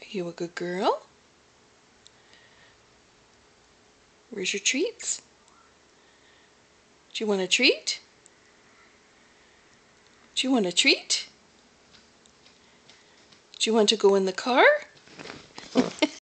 You a good girl? Where's your treats? Do you want a treat? Do you want a treat? Do you want to go in the car?